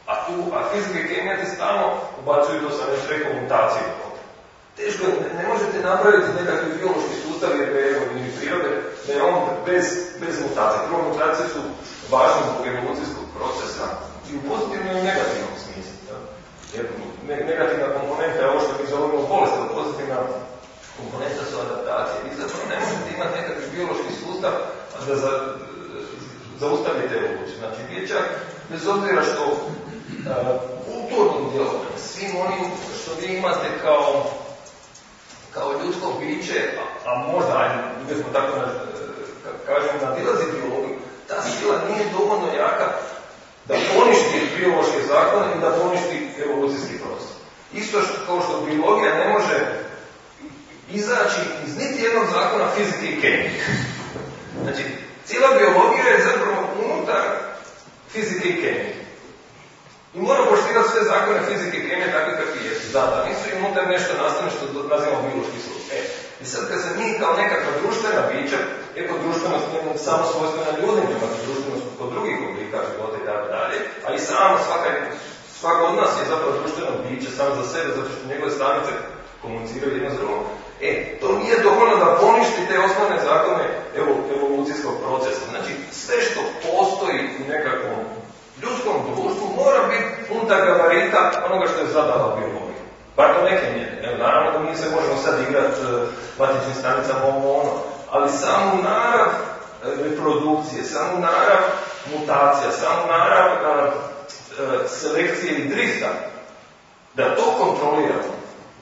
A tu, a fizika i kemija ti stalno ubacuju, to sam već rekao, mutaciju. Teško, ne, ne možete napraviti nekakvi biološki sustav jer ili prirode, da je on bez, bez mutacije. Prvo, mutacije su važne zbog evolucijskog procesa i u pozitivnom i negativnom smislu. Ja? Jer negativna komponenta je ovo što mi zovemo bolest, ali pozitivna komponenta su adaptacije. Vi zapravo ne možete imati nekakvi biološki sustav da za, zaustavite evoluciju. Znači, bića, bez obzira što uh, kulturnim djelovanjem, svim onim što vi imate kao kao ljudsko biće, a, a možda, ajde, uvijek smo tako na, kažem, nadilazi biologiju, ta sila nije dovoljno jaka da poništi biološke zakone i da poništi evolucijski proces. Isto što, kao što biologija ne može izaći iz niti jednog zakona fizike i kemije. Znači, cijela biologija je zapravo unutar fizike i kemije. I moramo poštivati sve zakone fizike i kemije takve kakvi jesu. Da, da, nisu i unutar nešto nastavno što nazivamo biološki sustav. E, i sad kad se mi kao nekakva društvena bića, eko društvenost nije samo svojstvena ljudima, imate društvenost kod drugih oblika života i tako dalje, a i samo svaka, svaka od nas je zapravo društveno biće sam za sebe, zato što njegove stanice komuniciraju jedno s drugom. E, to nije dovoljno da poništi te osnovne zakone evo, evolucijskog procesa. Znači, sve što postoji u nekakvom ljudskom društvu mora biti unutar gabarita onoga što je zadala biologija. Bar do neke mjere. Evo, naravno da mi se možemo sad igrati uh, matičnim stanicama ovo ono, ali samo narav uh, reprodukcije, samo narav mutacija, samo narav uh, uh, selekcije i drifta, da to kontroliramo.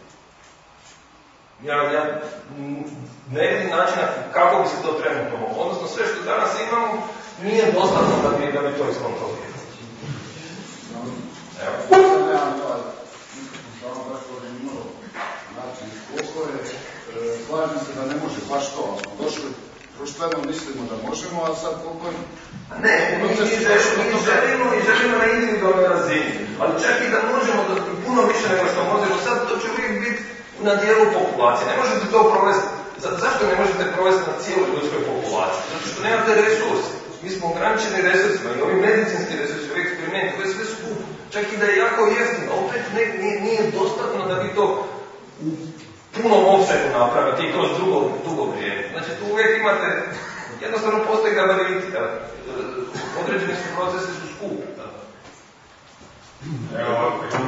Ja, ja ne vidim načina kako bi se to trenutno moglo. Odnosno sve što danas imamo nije dostatno da bi, da bi to iskontrolirali. Evo. Slažem se da ne može baš to, ali smo došli društveno, mislimo da možemo, a sad koliko je... Ne, mi, mi, mi želimo i želimo na individualnoj razini, ali čak i da možemo da puno više nego što možemo, sad to će uvijek biti na dijelu populacije. Ne možete to provesti, zašto ne možete provesti na cijeloj ljudskoj populaciji? Zato što nemate resurse. Mi smo ograničeni resursima i ovi medicinski resursi, ovi eksperimenti, koji je sve skup, čak i da je jako jeftino, opet ne, nije, nije dostatno da bi to u punom opsegu napraviti i kroz drugo, dugo vrijeme. Znači tu uvijek imate, jednostavno postoji gabariti, određeni su procesi su skupi. Evo ovako, imam,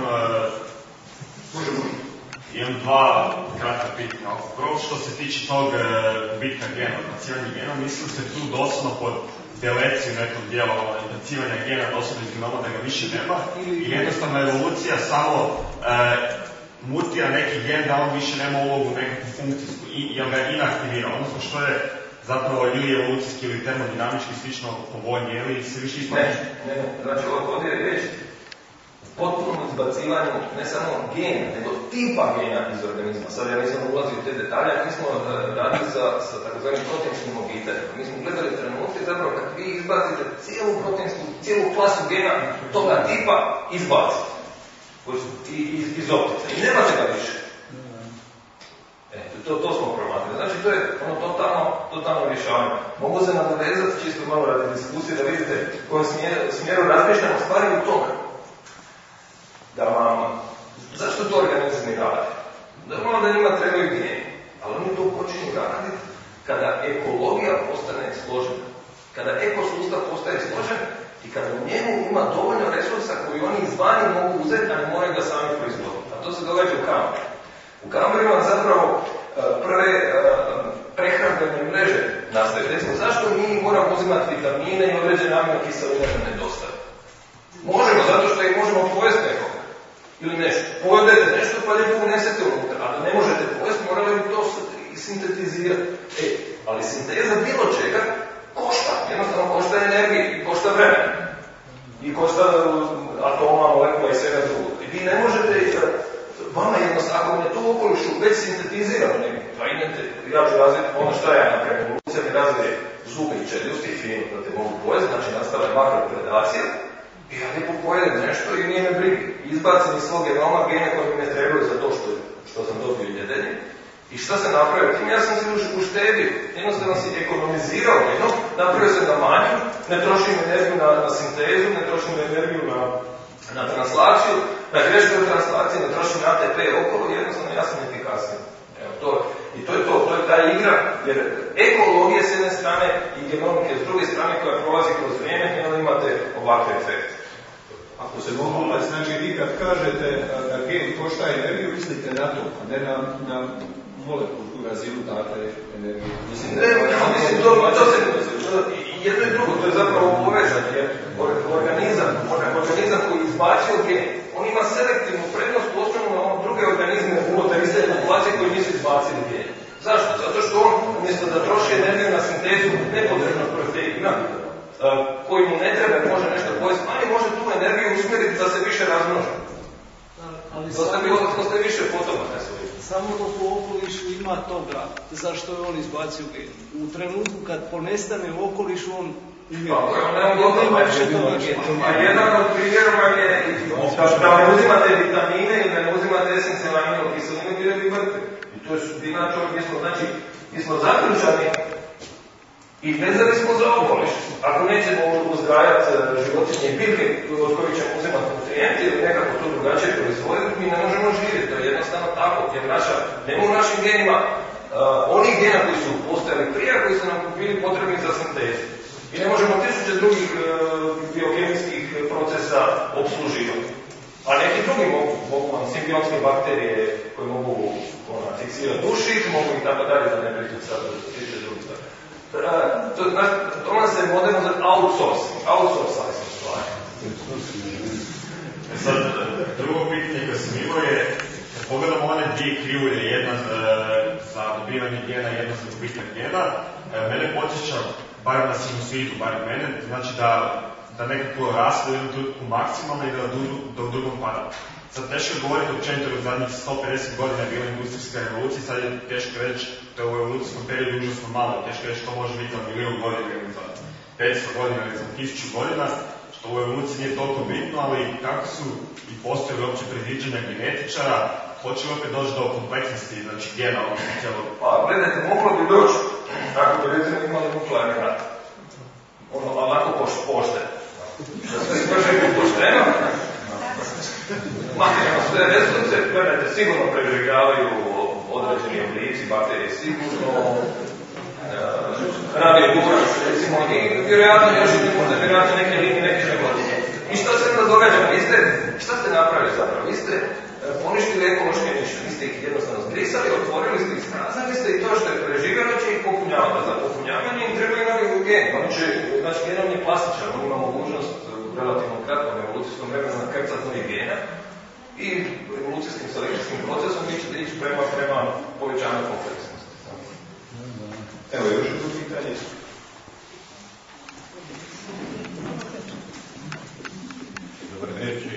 uh, imam dva kratka pitanja. Prvo što se tiče tog uh, bitka gena, odbacivanja gena, mislim se tu doslovno pod deleciju nekog dijela odbacivanja gena doslovno iz genoma da ga više nema i jednostavno evolucija samo uh, mutira neki gen da on više nema ulogu nekakvu funkcijsku i jel ga inaktivira, odnosno što je zapravo ili evolucijski ili termodinamički slično povoljnije ili se više isplaći? Ne, ne, ne, znači ovdje je reći potpuno izbacivanju ne samo gena, nego tipa gena iz organizma. Sad ja nisam ulazio u te detalje, mi smo radili sa, sa takozvanim proteinskim obiteljima. Mi smo gledali trenutke zapravo kad vi izbacite cijelu proteinsku, cijelu klasu gena toga tipa izbacite. I, iz, iz optica. I nemate ga više. E, to, to smo promatrali. Znači, to je ono totalno, totalno rješavanje. Mogu se nadovezati čisto malo radi diskusije da vidite u kojem smjeru, smjeru razmišljamo stvari u tome. Da vam, zašto to organizmi rade? Normalno da njima trebaju geni, ali oni to počinju raditi kada ekologija postane složena. Kada ekosustav postaje složen i kada u njemu ima dovoljno resursa koji oni izvani mogu uzeti, a ne moraju ga sami proizvoditi. A to se događa u kamerima. U kamerima zapravo prve prehrambene mreže nastaju. Recimo, zašto mi moramo uzimati vitamine i određene aminokiseline da nedostaju? Možemo, zato što ih možemo pojesti nekoga. Ili nešto. Pojedete nešto pa lijepo unesete unutra. A da ne možete pojesti, morali bi to sintetizirati. E, ali sinteza bilo čega košta. Jednostavno košta energije i košta vremena. I košta atoma, molekula i svega drugog. I vi ne možete, vama jednostavno, ako je to u okolišu već sintetizirano, pa idete, ja ću razviti ono što ja napravim. Evolucija mi razvije zube i čeljusti i finu da te mogu pojesti, znači nastala je makropredacija. I ja lijepo pojedem nešto i nije me brigi. Izbacim iz svog genoma gene koje mi ne trebaju za to što, što sam dobio jedenje. I šta se napravio? Tim ja sam se uštedio. Jednostavno si ekonomizirao jedno, napravio se na manju, ne trošim energiju na, na sintezu, ne trošim energiju na na translaciju, na grešku translaciju, ne trošim A T P okolo, jednostavno ja sam efikasniji. Evo, to, I to je to, to je ta igra, jer ekologija s jedne strane i genomike s druge strane koja prolazi kroz vrijeme, i onda imate ovakve efekte. Ako se mogu upati, znači vi kad kažete da gen košta energiju, mislite na to, a ne na, na molekulsku razinu date energije. Mislim, ne, ne, mislim, to, to se, jedno i drugo, to je zapravo povezano, jer organizam, organizam koji izbacio gen, on ima selektivnu prednost u osnovu na druge organizme unutar iste populacije koji nisu izbacili gen. Zašto? Zato što on, umjesto da troši energiju na sintezu nepotrebnog proteina, koji mu ne treba, može nešto pojesti, ali može tu energiju usmjeriti da se više razmnoži. Da ste više potomaka svoji. Samo dok u okolišu ima toga, zašto je on izbacio gen. U trenutku kad ponestane u okolišu, on umjeri. Tako je, on nema gotovo. A jedan od primjerova je da ne uzimate vitamine ili da ne uzimate esencijalne aminokiseline, bili bi mrtvi. I to je sudbina čovjek, mi smo, znači, mi smo zaključani i vezani smo za okoliš. Ako nećemo uzgajati životinje i biljke od kojih ćemo uzimati nutrijente ili nekako to drugačije proizvoditi, mi ne možemo živjeti. To je jednostavno tako, jer naša, nema u našim genima uh, onih gena koji su postojali prije, koji su nam bili potrebni za sintezu. I ne možemo tisuće drugih uh, biokemijskih procesa obsluživati. A neki drugi mogu, mogu vam simbiotske bakterije koje mogu ona, fiksirati dušik, mogu i tako dalje, da ne pričati sad tisuće drugih stvari. To, to nam se moderno za outsourcing, outsourcali smo stvari. E sad, drugo pitanje koje sam imao je, kad pogledamo one dvije krivulje, jedna e, za dobivanje gena, jedna za gubitak gena, e, mene podsjeća, bar na sinusoidu, bar mene, znači da, da nekako raste u jednom trenutku maksimalno i da, da u drugom pada. Sad teško je govoriti općenito u zadnjih sto pedeset godina je bila industrijska revolucija, sad je teško reći da u evolucijskom periodu užasno malo, teško reći to može biti za milijun godina ili za petsto godina ili za tisuću godina, što u evoluciji nije toliko bitno, ali kako su i postoje uopće predviđanja genetičara, hoće li opet doći do kompleksnosti, znači gena ovog cijelog? Pa gledajte, moglo bi doći, ako bi recimo imali nuklearni rat, ono onako pošte, da sve može biti pošteno, materijalno sve resurse, gledajte, sigurno preživljavaju određeni oblici, bakterije sigurno, radio duraš, recimo, i vjerojatno još i možda vjerojatno neke linije, neke životinje. I što se onda događa? Vi ste, šta ste napravili zapravo? Vi ste poništili ekološke niše, vi ste ih jednostavno zbrisali, otvorili ste ih, spraznali ste i to što je preživjelo će ih popunjavati. Za popunjavanje im trebaju novi gen. Oni će, znači, genom je plastičan, on ima mogućnost u relativno kratkom evolucijskom vremenu nakrcati novih gena i evolucijskim selekcijskim procesom vi ćete ići prema, prema povećanju kompleksnosti. Evo još jedno pitanje. Dobar večer.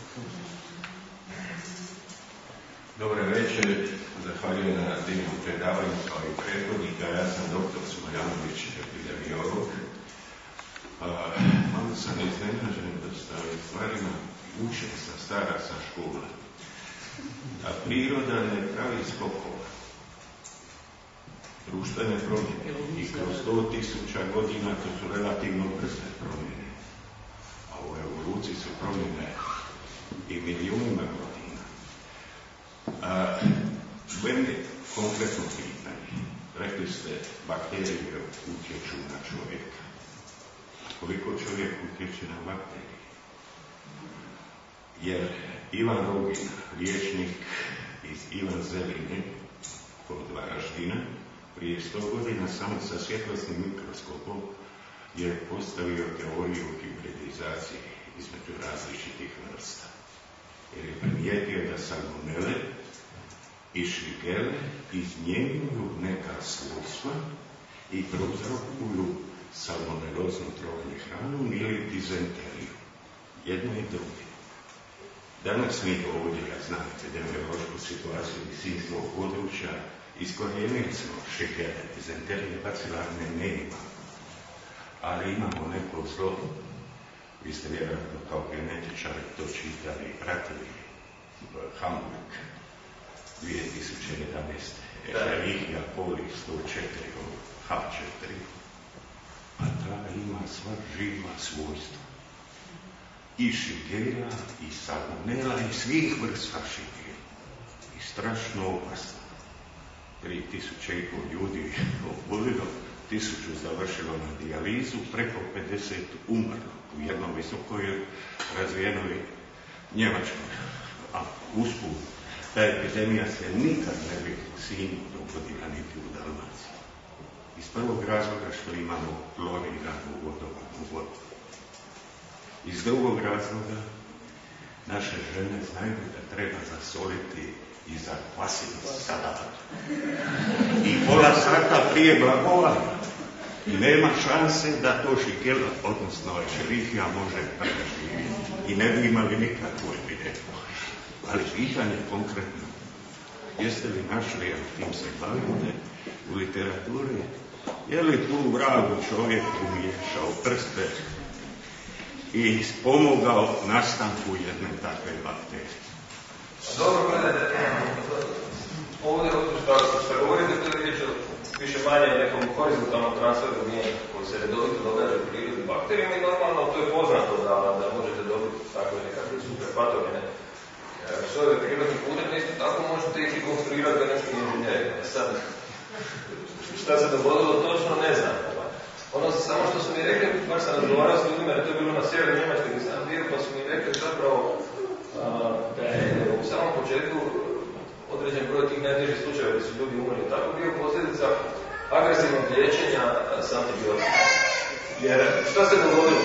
Dobar večer. Zahvaljujem na divnom predavanju kao i prethodnika. Ja sam doktor Smojanović, epidemiolog. Malo sam iznenađen da ste ovim stvarima učen sa stara sa škola. A priroda ne pravi skokova. Društvene promjene. I kroz sto tisuća godina to su relativno brze promjene. A u evoluciji su promjene i milijunima godina. A, meni konkretno pitanje. Rekli ste, bakterije utječu na čovjeka. Koliko čovjek utječe na bakterije? Jer Ivan Rogin, liječnik iz Ivan Zeline kod Varaždina, prije sto godina samo sa svjetlosnim mikroskopom je postavio teoriju hibridizacije između različitih vrsta. Jer je primijetio da salmonele i šigele izmjenjuju neka svojstva i prouzrokuju salmoneloznu trovnu hranu ili dizenteriju. Jedno i drugo. Danas mi ovdje, ja znate, epidemiološku situaciju iz sinjskog područja, iskorijenili smo šigele, dizenterije, bacilarne nema. Ali imamo neko zlo. Vi ste vjerojatno kao genetičari to čitali i pratili. Hamburg, dvije tisuće jedanaeste. Escherichia coli sto četiri, H četiri. A ta ima sva živa svojstva. i šigela, i salmonela, i svih vrsta šigela. I strašno opasno. Tri tisuće i pol ljudi obolilo, tisuću završilo na dijalizu, preko pedeset umrlo u jednom visokoj razvijenoj Njemačkoj. A usput, ta epidemija se nikad ne bi u Sinju dogodila niti u Dalmaciji. Iz prvog razloga što imamo kloriranu vodovodnu vodu. Iz drugog razloga naše žene znaju da treba zasoliti i zakvasiti salat. I pola sata prije blagovanja. I nema šanse da to šigela, odnosno šerihija može preživjeti. I ne bi imali nikakvu epidemiju. Ali pitanje konkretno, jeste li našli, a tim se bavite, u literaturi, je li tu vragu čovjek umiješao prste i pomogao nastanku jedne takve bakterije? Dobro, gledajte, ovdje što se govori da to je riječ više manje nekom horizontalnom transferu mijenja koji se redovito događa u prirodi bakterijama i normalno to je poznato da, da možete dobiti takve nekakve super patogene sojeve prirodnih putem, isto tako možete ih i konstruirati da nešto inženjeri. Sad, šta se dogodilo točno ne znam. Ono samo što su mi rekli, baš sam razgovarao s ljudima, jer to je bilo na sjeveru Njemačke gdje sam bio, pa su mi rekli zapravo da je u samom početku određen broj tih najtežih slučajeva gdje su ljudi umrli tako bio posljedica agresivnog liječenja s antibioticima. Jer šta se dogodilo?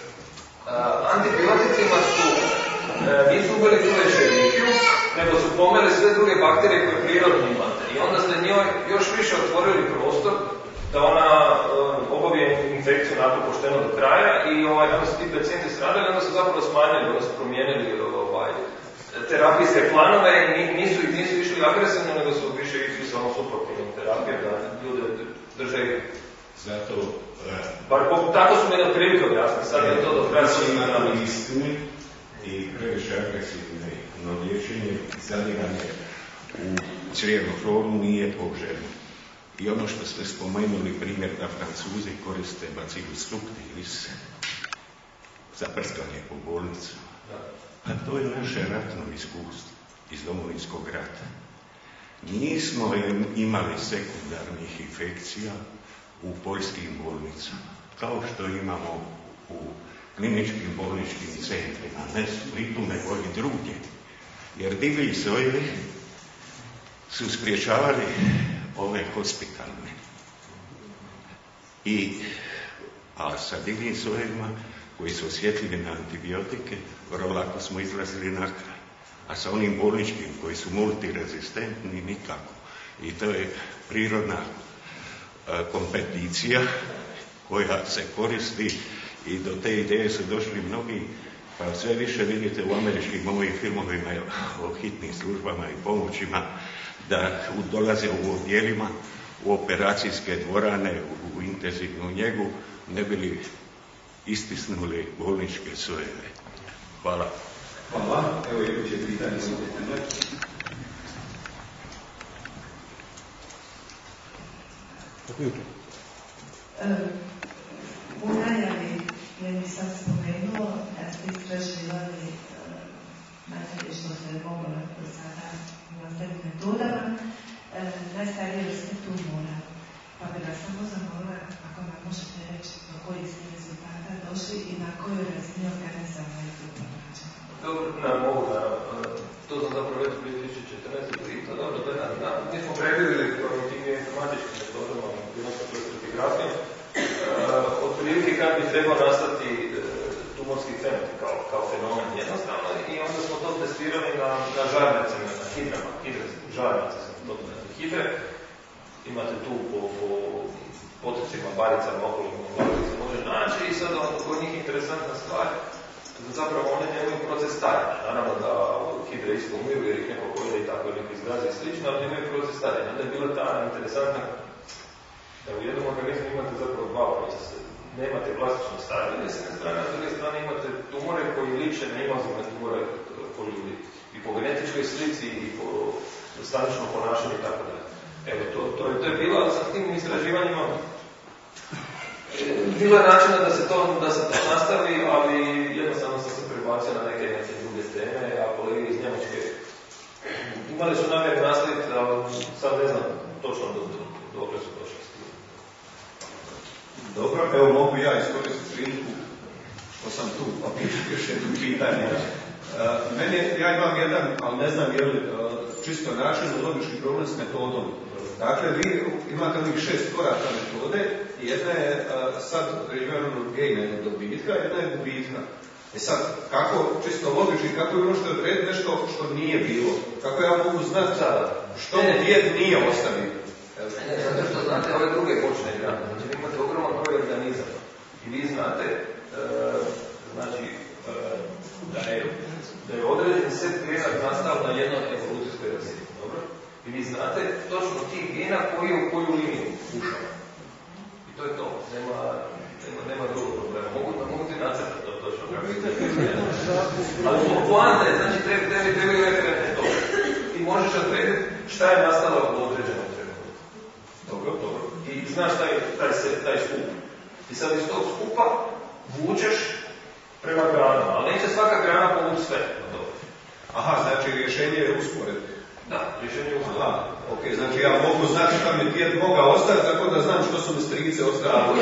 Antibioticima su nisu ubili tu šerihiju, nego su pomeli sve druge bakterije koje prirodno imate. I onda ste njoj još više otvorili prostor da ona uh, obavije infekciju nakon pošteno do kraja i ovaj, onda su ti pacijenti stradali, onda su zapravo smanjili, onda su promijenili ovaj, terapijske planove i nisu, nisu išli agresivno, nego su više išli samo suprotivnom terapijom da ljude drže ih. Zato... Uh, Bar tako su mi na prilike objasni, sad je to do kraja. Znači imate istine i previše agresivno liječenje i zadiranje u crijevnu floru nije poželjno. I ono što ste spomenuli, primjer da Francuzi koriste bacillus subtilis za prskanje po bolnicu. A to je naše ratno iskustvo iz Domovinskog rata. Nismo imali sekundarnih infekcija u poljskim bolnicama, kao što imamo u kliničkim bolničkim centrima, ne Splitu, nego i drugdje. Jer divlji sojevi su spriječavali ove hospitalne. I, a sa divljim sojevima koji su osjetljivi na antibiotike, vrlo lako smo izlazili na kraj. A sa onim bolničkim koji su multirezistentni, nikako. I to je prirodna a, kompeticija koja se koristi i do te ideje su došli mnogi, pa sve više vidite u američkim ovim filmovima o hitnim službama i pomoćima da dolaze u odjelima, u operacijske dvorane, u, u intenzivnu njegu, ne bili istisnuli bolničke sojeve. Hvala. Hvala. Evo je će pitanje za pitanje. U najavi je mi sad spomenuo da ste istraživali najbolje što se je moglo do sada nastaviti metodama najstarije vrste tumora. Pa bi vas samo zamolila ako nam možete reći do kojih ste rezultata došli i na kojoj razini organizama je to pronađeno. Dobro, ne mogu da, to sam zapravo već dvije tisuće četrnaeste. To dobro, da je da, mi smo predvidjeli tim informatičkim metodama, odnosno stratigrafijom, otprilike kad bi trebao nastati tumorski cement kao, kao fenomen jednostavno i onda smo to testirali na, na žarnicama, na hidrama, hidre, žarnice smo to na hidre. Imate tu po, po potocima, baricama, okolima, baricama se može naći i sad ono kod njih interesantna stvar da zapravo one nemaju proces starenja. Naravno da hidre isto umiru jer ih neko pojede i tako neki izgrazi i slično, ali nemaju proces starenja. Onda je bila ta interesantna da u jednom organizmu imate zapravo dva procesa. Nemate klasično starenje s jedne strane, a s druge strane imate tumore koji liče na invazivne tumore po ljudi. I po genetičkoj slici i po staničnom ponašanju i tako dalje. Evo, to, to, je, to je bilo sa tim istraživanjima bilo je načina da se to, da se to nastavi, ali jednostavno sam se informacija na neke neke druge teme, a kolege iz Njemačke imali su namjeru nastaviti, ali sad ne znam točno dok su došli s tim. Dobro, evo mogu ja iskoristiti priliku što sam tu, pa pitati još jedno pitanje. Uh, meni, ja imam jedan, ali ne znam je li uh, čisto način logički problem s metodom. Dakle, vi imate onih šest koraka metode i jedna je uh, sad revernog gaina je dobitka, jedna je gubitka. E sad, kako, čisto logički, kako vi možete odrediti nešto što nije bilo? Kako ja mogu znati što djed nije ostavio? Ne, zato što znate ove druge počne igrati. Znači, vi imate ogroman broj organizama. I vi znate, e, znači, e, da, je, da je određen set gena nastao na jednoj evolucijskoj razini. Dobro? I vi znate točno tih gena koji u koju liniju ušao. I to je to. Nema, nema, nema drugog problema. Mogu, mogu ti nacrtati to točno kako je. Ali poanta je, znači, tebi tebi trebaju referentne točke. Ti možeš odrediti šta je nastalo u određenom trenutku. Dobro, dobro. I znaš taj, taj, taj skup. I sad iz tog skupa vučeš prema granama, ali neće svaka grana povući sve. Aha, znači rješenje je usporedbe. Da, rješenje je usporedbe. Aha, ok, znači ja mogu znati šta mi djed mogao ostati, tako da znam što su mi strice ostali.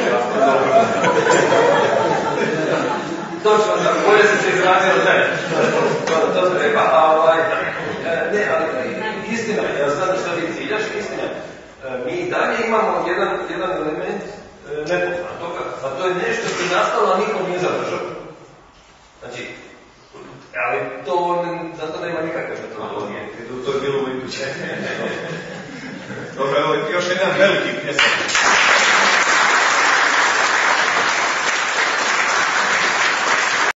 Točno, da, bolje se se izrazio od mene. To, to treba, a ovaj... Ne, ali istina, ja znam šta vi ciljaš, istina. Mi i dalje imamo jedan, jedan element nepoznan toga, a to je nešto što je nastalo, a niko nije zadržao. Znači, ali to, zato nema nikakve metodologije. To je bilo u iduće. Dobro, evo još jedan veliki pjesak.